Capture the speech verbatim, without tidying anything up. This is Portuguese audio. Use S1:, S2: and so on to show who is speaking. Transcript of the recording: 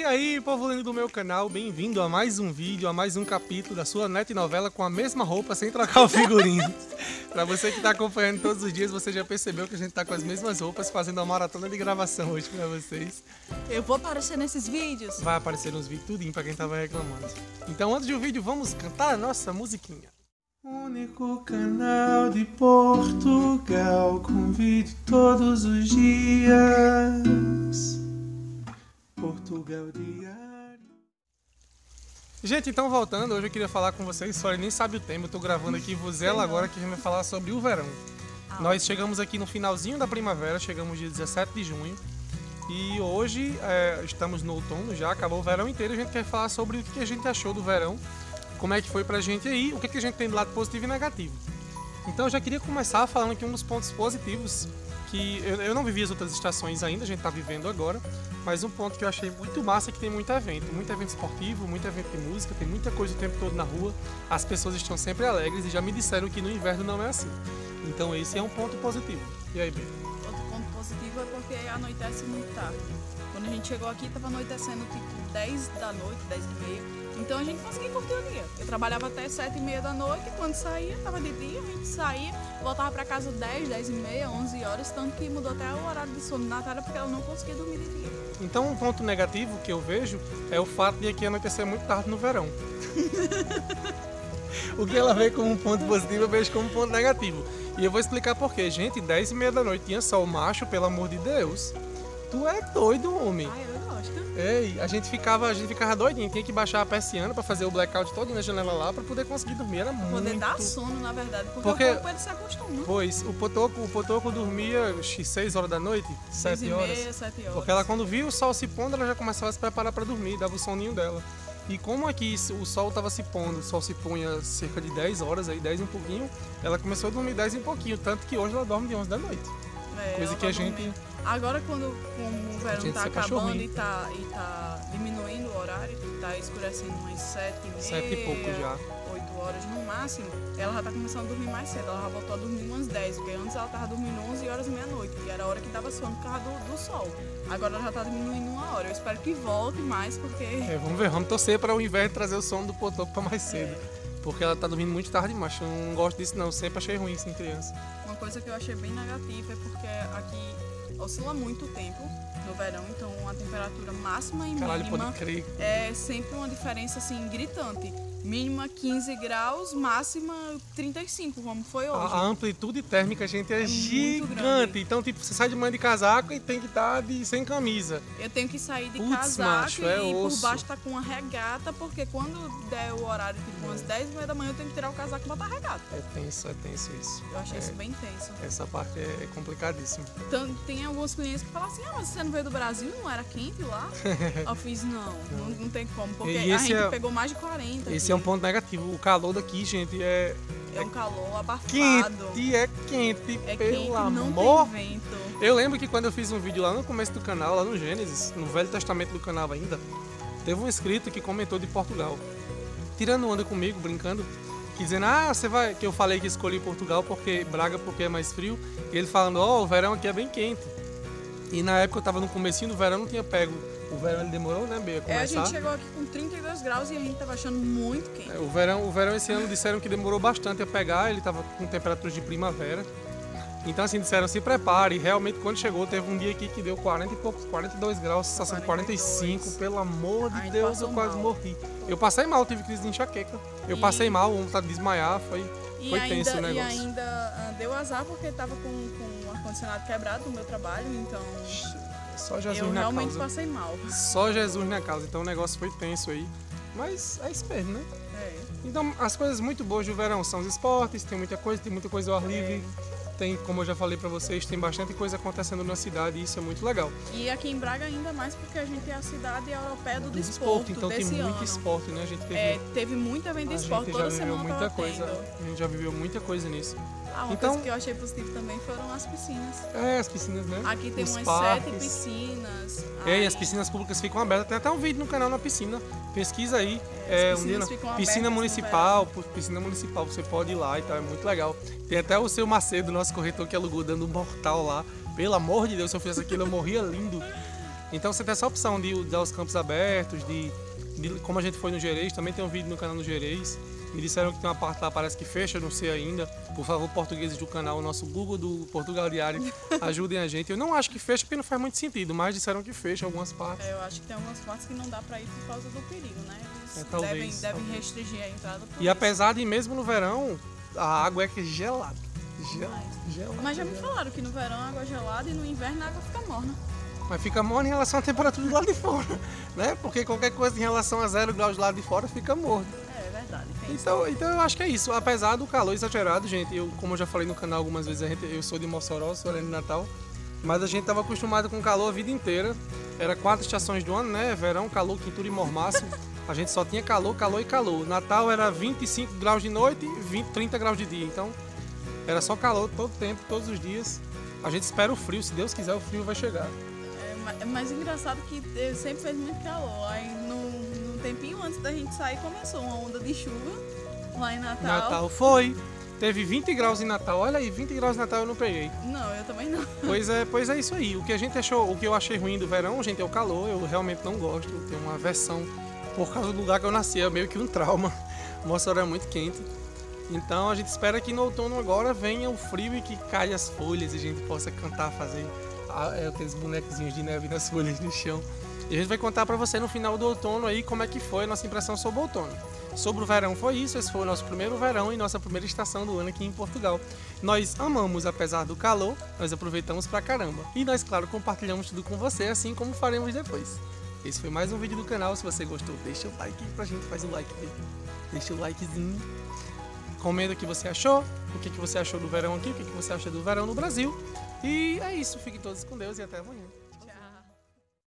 S1: E aí, povo lindo do meu canal, bem-vindo a mais um vídeo, a mais um capítulo da sua net novela com a mesma roupa, sem trocar o figurino. Pra você que tá acompanhando todos os dias, você já percebeu que a gente tá com as mesmas roupas, fazendo uma maratona de gravação hoje pra vocês.
S2: Eu vou aparecer nesses vídeos.
S1: Vai aparecer nos vídeos tudinho pra quem tava reclamando. Então, antes do vídeo, vamos cantar a nossa musiquinha. Único canal de Portugal, com vídeo todos os dias. Portugal Diário. Gente, então voltando, hoje eu queria falar com vocês, só nem sabe o tema, eu tô gravando aqui Vozela agora que a gente vai falar sobre o verão. Ah, Nós chegamos aqui no finalzinho da primavera, chegamos dia dezessete de junho e hoje é, estamos no outono já, acabou o verão inteiro e a gente quer falar sobre o que a gente achou do verão, como é que foi pra gente aí, o que a gente tem de lado positivo e negativo. Então eu já queria começar falando aqui um dos pontos positivos, que eu, eu não vivi as outras estações ainda, a gente tá vivendo agora, mas um ponto que eu achei muito massa é que tem muito evento, muito evento esportivo, muito evento de música, tem muita coisa o tempo todo na rua, as pessoas estão sempre alegres e já me disseram que no inverno não é assim. Então esse é um ponto positivo. E aí, Bia?
S2: Outro ponto positivo é porque anoitece muito tarde. Quando a gente chegou aqui, tava anoitecendo tipo dez da noite, dez e meia. Então a gente conseguia curtir o dia. Eu trabalhava até sete e meia da noite, quando saía, tava de dia, a gente saía, voltava pra casa dez, dez e meia, onze horas, tanto que mudou até o horário de sono da Natália porque ela não conseguia dormir de dia.
S1: Então um ponto negativo que eu vejo é o fato de aqui anoitecer muito tarde no verão. O que ela vê como um ponto positivo, eu vejo como um ponto negativo. E eu vou explicar por quê. Gente, dez e meia da noite tinha sol macho, pelo amor de Deus. Tu é doido, homem.
S2: Ai, eu gosto.
S1: Ei, a gente ficava, a gente ficava doidinho, tinha que baixar a persiana pra fazer o blackout todo na janela lá pra poder conseguir dormir, era muito...
S2: Poder dar sono, na verdade, porque,
S1: porque
S2: o corpo ele se acostuma.
S1: Pois, o Potoco, o Potoco dormia seis horas da noite, sete horas.
S2: seis e meia, sete horas.
S1: Porque ela quando via o sol se pondo, ela já começava a se preparar pra dormir, dava o soninho dela. E como aqui o sol tava se pondo, o sol se punha cerca de dez horas, aí dez e um pouquinho, ela começou a dormir dez e um pouquinho, tanto que hoje ela dorme de onze da noite.
S2: É,
S1: coisa que
S2: tá
S1: a gente...
S2: dormindo. Agora, quando como o verão tá acabando e tá, e tá diminuindo o horário, tá escurecendo umas sete e meia,
S1: sete e pouco já.
S2: oito horas no máximo, ela já tá começando a dormir mais cedo. Ela já voltou a dormir umas dez, porque antes ela tava dormindo onze horas e meia-noite, que era a hora que dava sono por causa do, do sol. Agora ela já tá diminuindo uma hora. Eu espero que volte mais, porque...
S1: É, vamos ver, vamos torcer para o inverno trazer o sono do Potoco para mais cedo. É. Porque ela tá dormindo muito tarde, mas eu não gosto disso não, sempre achei ruim isso em criança.
S2: Uma coisa que eu achei bem negativa é porque aqui oscila muito o tempo no verão, então a temperatura máxima e
S1: Caralho,
S2: mínima
S1: pode crer.
S2: é sempre uma diferença assim gritante. Mínima quinze graus, máxima trinta e cinco, como foi hoje.
S1: A, a amplitude térmica, gente, é,
S2: é
S1: gigante. Então, tipo, você sai de manhã de casaco e tem que estar de, sem camisa.
S2: Eu tenho que sair de
S1: Puts,
S2: casaco
S1: macho, é
S2: e
S1: osso.
S2: por baixo tá com uma regata, porque quando der o horário, tipo umas dez e meia da manhã, eu tenho que tirar o casaco e botar a regata.
S1: É tenso, é tenso isso.
S2: Eu achei
S1: é,
S2: isso bem tenso.
S1: Essa parte é complicadíssima.
S2: Então, tem alguns clientes que falam assim, ah, mas você não veio do Brasil, não era quente lá? Eu fiz, não, não, não tem como, porque a gente é, pegou mais de quarenta.
S1: Esse
S2: aqui.
S1: É um ponto negativo. O calor daqui, gente, é...
S2: É um calor abafado.
S1: Quente, é quente,
S2: é
S1: pelo
S2: quente,
S1: amor.
S2: Não tem vento.
S1: Eu lembro que quando eu fiz um vídeo lá no começo do canal, lá no Gênesis, no Velho Testamento do canal ainda, teve um inscrito que comentou de Portugal, tirando onda comigo, brincando, que dizendo, ah, você vai... Que eu falei que escolhi Portugal porque Braga porque é mais frio, e ele falando, ó, oh, o verão aqui é bem quente. E na época eu tava no comecinho do verão, não tinha pego. O verão ele demorou, né, Bia, a começar.
S2: É, a gente chegou aqui com trinta e dois graus e a gente tava achando muito quente.
S1: É, o, verão, o verão esse ano disseram que demorou bastante a pegar, ele tava com temperaturas de primavera. Então assim, disseram, se prepare. E realmente quando chegou, teve um dia aqui que deu quarenta e poucos, quarenta e dois graus, sensação de quarenta e cinco. Pelo amor de Deus, eu quase
S2: mal.
S1: morri. Eu passei mal, tive crise de enxaqueca. Eu e... passei mal, vontade de desmaiar, foi,
S2: e
S1: foi
S2: ainda,
S1: tenso o negócio.
S2: E ainda uh, deu azar porque tava com, com o ar-condicionado quebrado no meu trabalho, então...
S1: Só Jesus
S2: eu
S1: na
S2: realmente
S1: causa.
S2: passei mal.
S1: Só Jesus na causa, então o negócio foi tenso aí. Mas é isso mesmo, né?
S2: É.
S1: Então as coisas muito boas do verão são os esportes, tem muita coisa, tem muita coisa ao ar livre. É. Tem, como eu já falei pra vocês, tem bastante coisa acontecendo na cidade e isso é muito legal.
S2: E aqui em Braga ainda mais porque a gente é a cidade europeia do, do
S1: desporto, então
S2: desse
S1: tem muito
S2: ano.
S1: esporte, né? A gente teve,
S2: é, teve muito evento de esporte, toda semana
S1: muita coisa.
S2: tendo.
S1: A gente já viveu muita coisa nisso.
S2: Ah, uma
S1: então,
S2: coisa que eu achei positivo também foram as piscinas.
S1: É, as piscinas, né?
S2: Aqui tem
S1: Os
S2: umas
S1: parques.
S2: sete piscinas.
S1: É,
S2: aí...
S1: e as piscinas públicas ficam abertas. Tem até um vídeo no canal na piscina. Pesquisa aí.
S2: É,
S1: é, um dia na... Piscina municipal, piscina municipal, você pode ir lá e tal, é muito legal. Tem até o seu Macedo, nosso corretor, que alugou dando um mortal lá. Pelo amor de Deus, se eu fizesse aquilo, eu morria lindo. Então você tem essa opção de dar os campos abertos, de, de como a gente foi no Gerês, também tem um vídeo no canal do Gerês. Me disseram que tem uma parte lá, parece que fecha, não sei ainda. Por favor, portugueses do canal, o nosso Google do Portugal Diário, ajudem a gente. Eu não acho que fecha porque não faz muito sentido, mas disseram que fecha algumas partes.
S2: É, eu acho que tem algumas partes que não dá pra ir por causa do perigo, né? Eles
S1: É, talvez,
S2: devem, devem
S1: talvez.
S2: restringir a entrada por
S1: E
S2: isso.
S1: apesar de mesmo no verão, a água é gelada. Gelada, gelada.
S2: Mas já me falaram que no verão a água é gelada e no inverno a água fica morna.
S1: Mas fica morno em relação à temperatura do lado de fora, né? Porque qualquer coisa em relação a zero graus do lado de fora fica morno.
S2: É, é verdade. Tem isso.
S1: Então, então eu acho que é isso. Apesar do calor exagerado, gente, eu, como eu já falei no canal algumas vezes, a gente, eu sou de Mossoró, sou de Natal, mas a gente estava acostumado com calor a vida inteira. Era quatro estações do ano, né? Verão, calor, quintura e mormaço. A gente só tinha calor, calor e calor. Natal era vinte e cinco graus de noite e vinte, trinta graus de dia. Então, era só calor todo tempo, todos os dias. A gente espera o frio, se Deus quiser, o frio vai chegar.
S2: É, ma- é mais engraçado que eh, sempre fez muito calor. Aí no, no tempinho antes da gente sair começou uma onda de chuva lá em Natal.
S1: Natal foi. Teve vinte graus em Natal. Olha aí, vinte graus em Natal eu não peguei.
S2: Não, eu também não.
S1: Pois é, pois é isso aí. O que a gente achou, o que eu achei ruim do verão, gente, é o calor. Eu realmente não gosto. Eu tenho uma aversão por causa do lugar que eu nasci. É meio que um trauma. Mossoró é muito quente. Então a gente espera que no outono agora venha o frio e que caia as folhas e a gente possa cantar, fazer ah, é, aqueles bonequinhos de neve nas folhas no chão. E a gente vai contar pra você no final do outono aí como é que foi a nossa impressão sobre o outono. Sobre o verão foi isso, esse foi o nosso primeiro verão e nossa primeira estação do ano aqui em Portugal. Nós amamos, apesar do calor, nós aproveitamos pra caramba. E nós, claro, compartilhamos tudo com você, assim como faremos depois. Esse foi mais um vídeo do canal, se você gostou, deixa o like pra gente, faz o like dele. Deixa o likezinho. Comenta o que você achou, o que você achou do verão aqui, o que você acha do verão no Brasil. E é isso, fiquem todos com Deus e até amanhã.